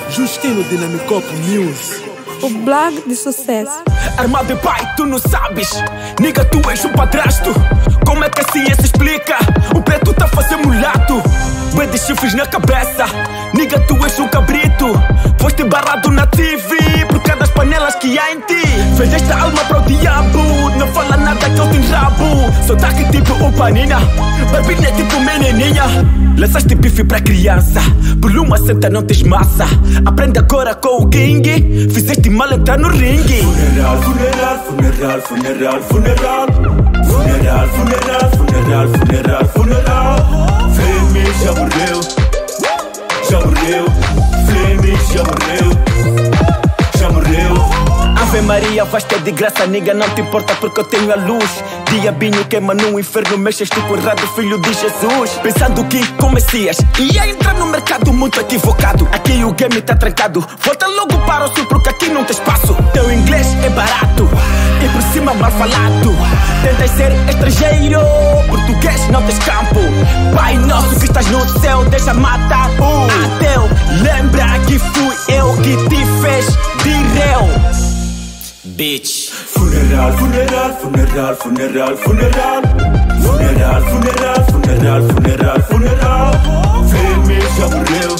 Justino Dinamicop News. O blog de sucesso. Armado e pai, tu não sabes. Niga, tu és um padrasto. Como é que a ciência explica? O preto tá a fazer mulato. Bué de chifres na cabeça. Niga, tu és um cabrito. Foste barrado na TV por causa das panelas que há em ti. Fez esta alma para o diabo. Não fala nada que eu tenho rabo. Sotaque tipo o Panina. Barbinha tipo menininha. Lançaste bife pra criança. Por uma senta não tens massa. Aprende agora com o King. Fizeste mal entrar no ringue. Funeral, funeral, funeral, funeral, funeral. Funeral, funeral, funeral, funeral, funeral. Flame já morreu. Já morreu. Flame já morreu. Já morreu. Ave Maria, vais ter de graça, nigga, não te importa porque eu tenho a luz. Diabinho queima no inferno, mexes tipo errado, filho de Jesus. Pensando que com Messias ia entrar no mercado muito equivocado. Aqui o game tá trancado, volta logo para o sul porque aqui não tem espaço. Teu inglês é barato e por cima mal falado. Tentas ser estrangeiro, português não tens campo. Pai nosso que estás no céu, deixa matar o ateu. Lembra que fui eu que te fez de réu. Bitch. Funeral, funeral, funeral, funeral, funeral. Funeral, funeral, funeral, funeral, funeral. Flame já morreu.